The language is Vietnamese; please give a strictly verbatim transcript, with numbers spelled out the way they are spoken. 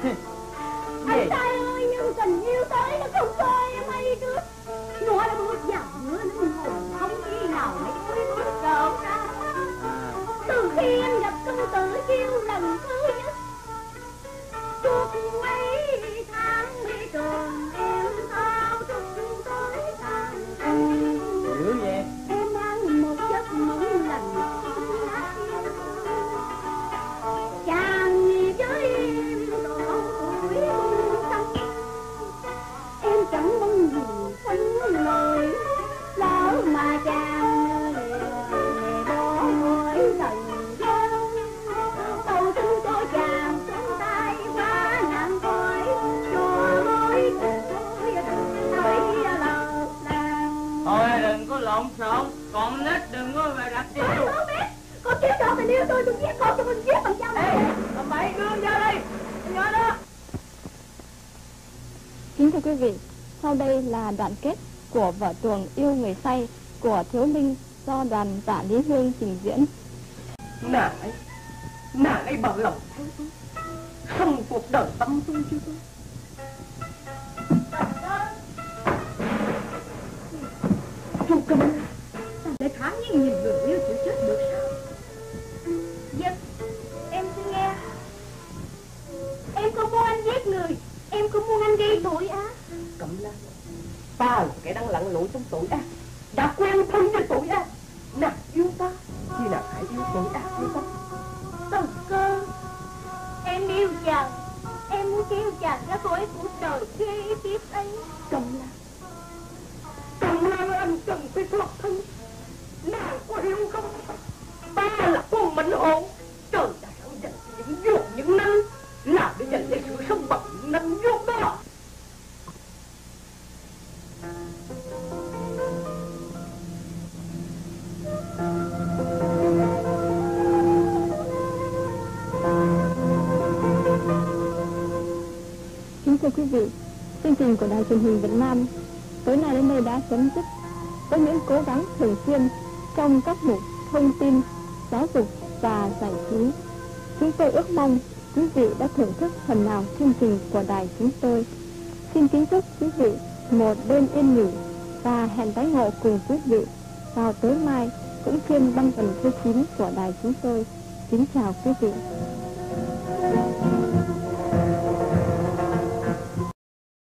Anh trai ơi, nhưng tình yêu tới nó không coi em hay trước. Nó đã bước vào nữa linh hồn không khi nào lấy mới bước trở ra. Từ khi em gặp công tử Chiêu lần thứ nhất, suốt mấy tháng đi trường em sao chung tới tàn tàn. Dữ vậy? Em mang một giấc mộng lành chàng với em độ tuổi sống. Em chẳng mong gì phấn lời, lỡ mà chàng lìa bỏ mỗi trần gian. Cầu xin cho chàng xuống tay quá nạn cõi, cho mối tình tôi đừng thấy lợt làng. Thôi đừng có lộn xộn, còn nít đừng có về đặt tiêu. Tôi không biết, con kiếm cho tình yêu tôi, tôi giết con cho mình giết bằng dao. Ê, làm bậy đưa ra đây, nhớ đó. Kính thưa quý vị, sau đây là đoạn kết của vở tuồng Yêu Người Say của Thiếu Linh do đoàn Tạ Lý Hương trình diễn. Nàng ấy, nàng ấy bằng lòng theo tôi, không cuộc đời tâm tôi chứ tôi. Chú Cầm La, sao lại thả nhiên nhìn người yêu chịu chết được sao? Dân, em xin nghe. Em không muốn anh giết người, em không muốn anh gây tội ác. Cẩm La, ta là kẻ đang lặn lội trong tội ác, đã quen thân với tội ác. Nàng yêu ta, thì nàng hãy yêu tội ác với ta. Tần Cơ, em yêu chàng, em muốn kéo chàng ra khỏi cuộc đời ghê tiếp ấy. Cẩm La, Cẩm La, anh cần phải thoát thân. Nàng có hiểu không? Ta là con mệnh hồn, trời đã sẵn dành những ruột những nanh, là để dành để sự sống bằng những nanh ruột đó. Kính thưa quý vị, chương trình của Đài Truyền hình Việt Nam tối nay đến đây đã chấm dứt. Với những cố gắng thường xuyên trong các mục thông tin, giáo dục và giải trí, chúng tôi ước mong quý vị đã thưởng thức phần nào chương trình của đài chúng tôi. Xin kính chúc quý vị một đêm yên nghỉ và hẹn tái ngộ cùng quý vị vào tối mai cũng trên băng tần thứ chín của đài chúng tôi. Kính chào quý vị.